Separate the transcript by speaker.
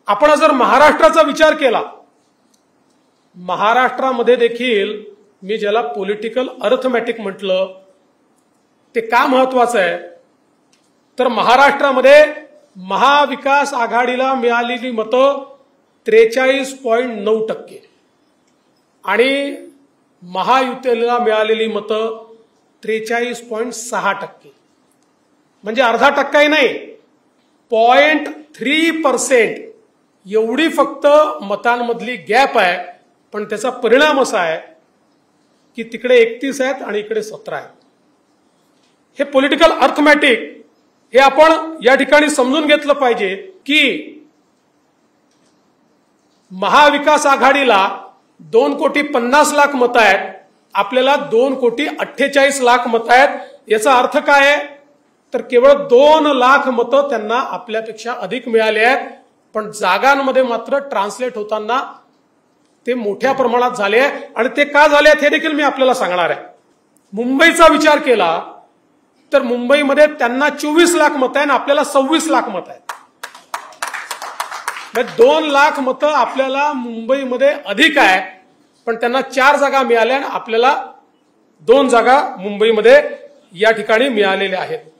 Speaker 1: आपण जर महाराष्ट्राचा विचार केला, महाराष्ट्रामध्ये देखील मी ज्याला पॉलिटिकल अर्थमॅटिक म्हटलं ते का महत्वाचं आहे, तर महाराष्ट्रामध्ये महाविकास आघाडीला मिळालेली मतं 43.9% आणि महायुतीला मिळालेली मतं 43.6%, म्हणजे अर्धा टक्काही नाही, 0.3% एवढी फक्त मतांमधली गॅप आहे. पण त्याचा परिणाम असा आहे की तिकडे 31 आहेत आणि इकडे 17 आहेत. हे पॉलिटिकल अर्थमॅटिक हे आपण या ठिकाणी समजून घेतलं पाहिजे की महाविकास आघाडीला 2,50,00,000 मतं आहेत, आपल्याला 2,48,00,000 मतं आहेत. याचा अर्थ काय आहे, तर केवळ 2 लाख मतं त्यांना आपल्यापेक्षा अधिक मिळाले आहेत. पण जागांमध्ये मात्र ट्रान्सलेट होताना ते मोठ्या प्रमाणात झाले आहे. आणि ते का झाले आहेत हे देखील मी आपल्याला सांगणार आहे. मुंबईचा विचार केला तर मुंबईमध्ये त्यांना 24 लाख मतं आहे आणि आपल्याला 26 लाख मतं आहेत. 2 लाख मतं आपल्याला मुंबईमध्ये अधिक आहे, पण त्यांना 4 जागा मिळाल्या आणि आपल्याला 2 जागा मुंबईमध्ये या ठिकाणी मिळालेल्या आहेत.